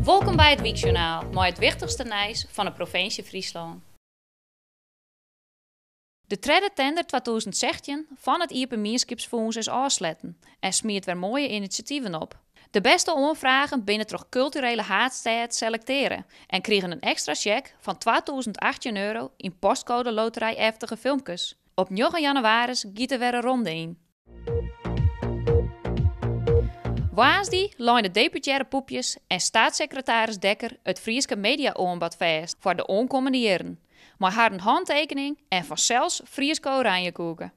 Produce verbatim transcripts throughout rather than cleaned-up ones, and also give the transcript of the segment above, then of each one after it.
Welkom bij het Weekjournaal, met het wichtigste nieuws van de provincie Friesland. De tweede tender tweeduizend zestien van het Iepenmierskipsfonds is afsletten en smeert weer mooie initiatieven op. De beste aanvragen binnen toch culturele haardstad selecteren en kregen een extra cheque van tweeduizend achttien euro in postcode loterij-eftige filmpjes. Op negen januari giet er weer een ronde in. Woensdag lijn de deputaire poepjes en staatssecretaris Dekker het Frieske media-aanbod vast voor de aankomende jaren. Maar haar een handtekening en vanzelfs Frieske oranjekoeken.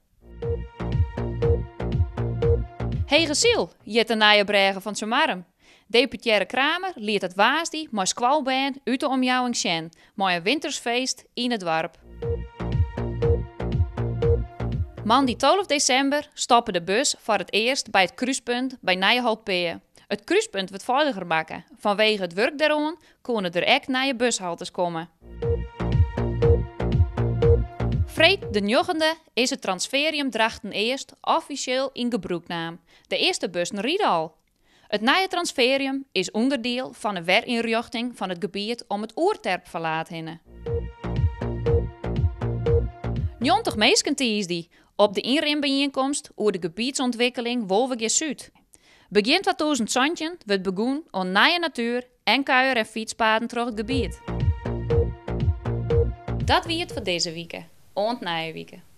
Hege Ziel, jet de nije bregen van Sumarm. Deputaire Kramer liet het woensdag maar squalband uit de omjouwing zien, maar een wintersfeest in het dorp. Maandag twaalf december stoppen de bus voor het eerst bij het kruispunt bij Nijenholt-Peer. Het kruispunt wordt veiliger maken. Vanwege het werk daaraan kunnen er ook naar je bushaltes komen. Vreed de negende is het transferium Drachten eerst officieel in gebruiknaam. De eerste bussen rieden al. Het nieuwe transferium is onderdeel van de werinrichting van het gebied om het oerterp verlaten. negentig meesken die op de inrimbijeenkomst over de gebiedsontwikkeling Wolvengeer-Zuid. Begin tweeduizend zestien wordt begonnen aan nieuwe natuur en kuier- en fietspaden door het gebied. Dat wie het voor deze week. Ont nieuwe week.